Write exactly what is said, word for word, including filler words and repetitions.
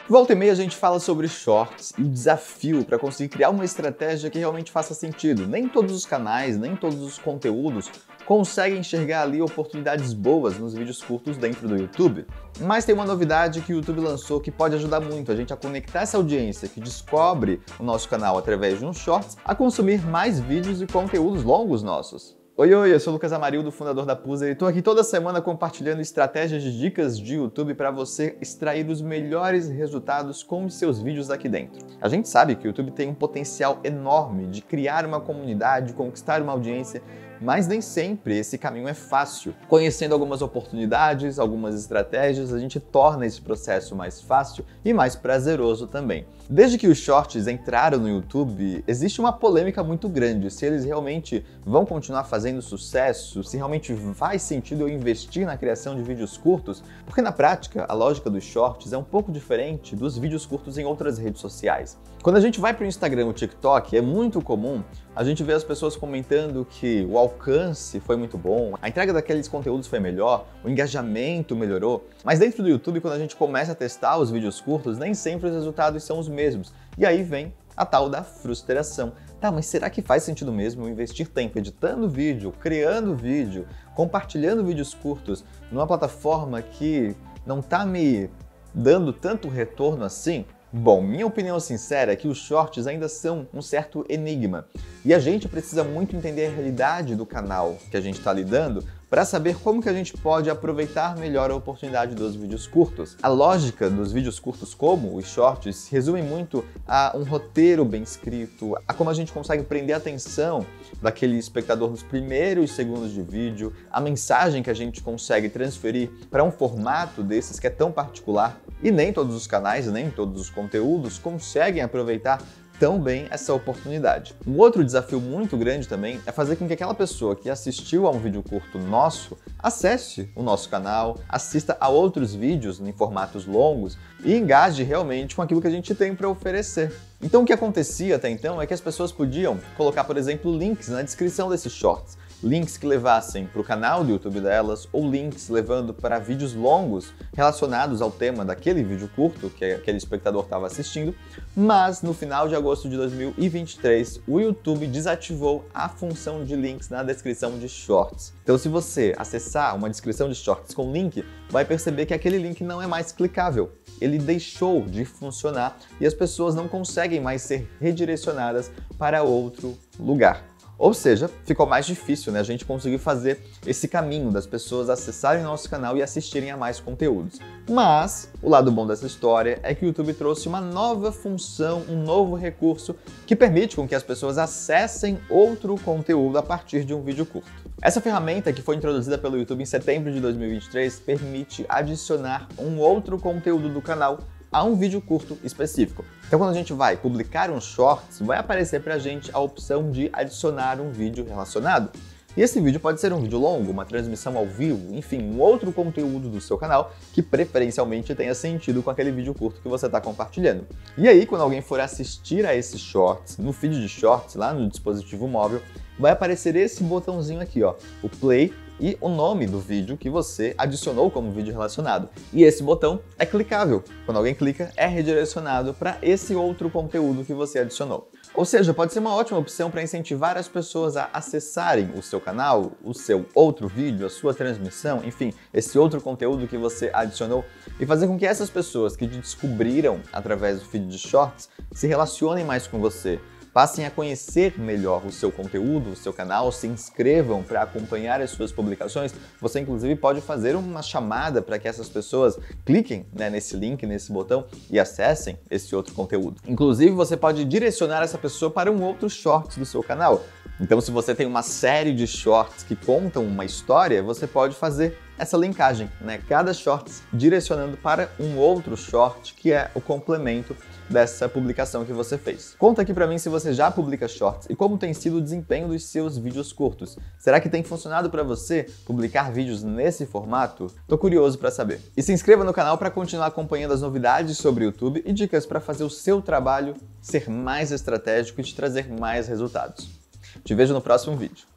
Volta e meia a gente fala sobre shorts e o desafio para conseguir criar uma estratégia que realmente faça sentido. Nem todos os canais, nem todos os conteúdos conseguem enxergar ali oportunidades boas nos vídeos curtos dentro do YouTube. Mas tem uma novidade que o YouTube lançou que pode ajudar muito a gente a conectar essa audiência que descobre o nosso canal através de uns shorts a consumir mais vídeos e conteúdos longos nossos. Oi, oi, eu sou o Lucas Amarildo, fundador da Puser, e estou aqui toda semana compartilhando estratégias de dicas de YouTube para você extrair os melhores resultados com os seus vídeos aqui dentro. A gente sabe que o YouTube tem um potencial enorme de criar uma comunidade, conquistar uma audiência, mas nem sempre esse caminho é fácil. Conhecendo algumas oportunidades, algumas estratégias, a gente torna esse processo mais fácil e mais prazeroso também. Desde que os shorts entraram no YouTube, existe uma polêmica muito grande se eles realmente vão continuar fazendo sucesso, se realmente faz sentido eu investir na criação de vídeos curtos, porque na prática a lógica dos shorts é um pouco diferente dos vídeos curtos em outras redes sociais. Quando a gente vai para o Instagram, o TikTok, é muito comum a gente ver as pessoas comentando que o alcance foi muito bom, a entrega daqueles conteúdos foi melhor, o engajamento melhorou, mas dentro do YouTube, quando a gente começa a testar os vídeos curtos, nem sempre os resultados são os mesmos. E aí vem a tal da frustração. Tá, mas será que faz sentido mesmo eu investir tempo editando vídeo, criando vídeo, compartilhando vídeos curtos numa plataforma que não tá me dando tanto retorno assim? Bom, minha opinião sincera é que os shorts ainda são um certo enigma e a gente precisa muito entender a realidade do canal que a gente está lidando para saber como que a gente pode aproveitar melhor a oportunidade dos vídeos curtos. A lógica dos vídeos curtos como os shorts se resume muito a um roteiro bem escrito, a como a gente consegue prender a atenção daquele espectador nos primeiros segundos de vídeo, a mensagem que a gente consegue transferir para um formato desses que é tão particular. E nem todos os canais, nem todos os conteúdos conseguem aproveitar tão bem essa oportunidade. Um outro desafio muito grande também é fazer com que aquela pessoa que assistiu a um vídeo curto nosso acesse o nosso canal, assista a outros vídeos em formatos longos e engaje realmente com aquilo que a gente tem para oferecer. Então o que acontecia até então é que as pessoas podiam colocar, por exemplo, links na descrição desses shorts, links que levassem para o canal do YouTube delas ou links levando para vídeos longos relacionados ao tema daquele vídeo curto que aquele espectador estava assistindo, mas no final de agosto de dois mil e vinte e três o YouTube desativou a função de links na descrição de shorts. Então se você acessar uma descrição de shorts com link, vai perceber que aquele link não é mais clicável. Ele deixou de funcionar e as pessoas não conseguem mais ser redirecionadas para outro lugar. Ou seja, ficou mais difícil, né, a gente conseguir fazer esse caminho das pessoas acessarem nosso canal e assistirem a mais conteúdos. Mas o lado bom dessa história é que o YouTube trouxe uma nova função, um novo recurso que permite com que as pessoas acessem outro conteúdo a partir de um vídeo curto. Essa ferramenta, que foi introduzida pelo YouTube em setembro de dois mil e vinte e três, permite adicionar um outro conteúdo do canal a um vídeo curto específico. Então quando a gente vai publicar um shorts, vai aparecer pra gente a opção de adicionar um vídeo relacionado. E esse vídeo pode ser um vídeo longo, uma transmissão ao vivo, enfim, um outro conteúdo do seu canal que preferencialmente tenha sentido com aquele vídeo curto que você está compartilhando. E aí, quando alguém for assistir a esses shorts, no feed de shorts, lá no dispositivo móvel, vai aparecer esse botãozinho aqui, ó, o play, e o nome do vídeo que você adicionou como vídeo relacionado. E esse botão é clicável. Quando alguém clica, é redirecionado para esse outro conteúdo que você adicionou. Ou seja, pode ser uma ótima opção para incentivar as pessoas a acessarem o seu canal, o seu outro vídeo, a sua transmissão, enfim, esse outro conteúdo que você adicionou e fazer com que essas pessoas que te descobriram através do feed de shorts se relacionem mais com você. Passem a conhecer melhor o seu conteúdo, o seu canal, se inscrevam para acompanhar as suas publicações. Você, inclusive, pode fazer uma chamada para que essas pessoas cliquem, né, nesse link, nesse botão e acessem esse outro conteúdo. Inclusive, você pode direcionar essa pessoa para um outro shorts do seu canal. Então, se você tem uma série de shorts que contam uma história, você pode fazer essa linkagem, né? Cada shorts direcionando para um outro short que é o complemento dessa publicação que você fez. Conta aqui pra mim se você já publica shorts e como tem sido o desempenho dos seus vídeos curtos. Será que tem funcionado para você publicar vídeos nesse formato? Tô curioso para saber. E se inscreva no canal para continuar acompanhando as novidades sobre o YouTube e dicas para fazer o seu trabalho ser mais estratégico e te trazer mais resultados. Te vejo no próximo vídeo.